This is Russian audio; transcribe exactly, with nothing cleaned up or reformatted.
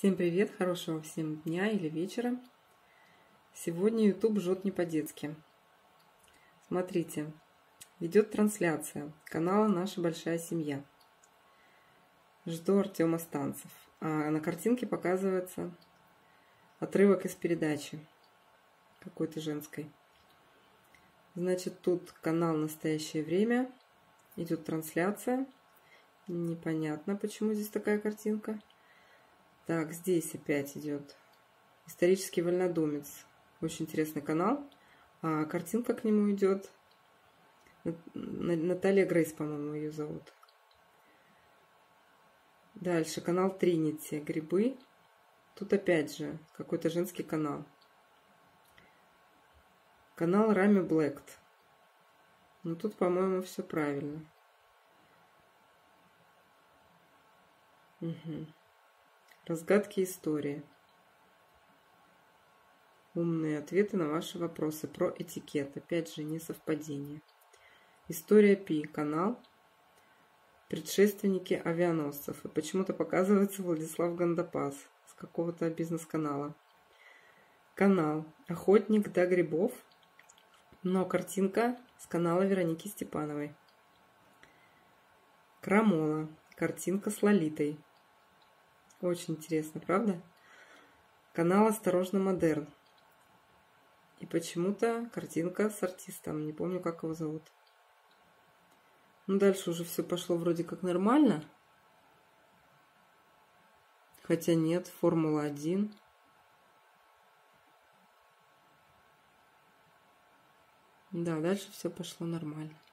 Всем привет, хорошего всем дня или вечера. Сегодня YouTube жжет не по-детски. Смотрите, идет трансляция канала «Наша большая семья». Жду Артема Станцев. А на картинке показывается отрывок из передачи какой-то женской. Значит, тут канал «Настоящее время». Идет трансляция. Непонятно, почему здесь такая картинка. Так, здесь опять идет исторический вольнодумец. Очень интересный канал. А картинка к нему идет. Наталья Грейс, по-моему, ее зовут. Дальше канал Тринити. Грибы. Тут опять же какой-то женский канал. Канал Рами Блэкт. Ну тут, по-моему, все правильно. Угу. Разгадки истории. Умные ответы на ваши вопросы про этикет. Опять же, не совпадение. История Пи. Канал. Предшественники авианосцев. И почему-то показывается Владислав Гандапас с какого-то бизнес-канала. Канал Охотник до грибов. Но картинка с канала Вероники Степановой. Крамола. Картинка с Лолитой. Очень интересно, правда? Канал «Осторожно, модерн». И почему-то картинка с артистом. Не помню, как его зовут. Ну, дальше уже все пошло вроде как нормально. Хотя нет, Формула один. Да, дальше все пошло нормально.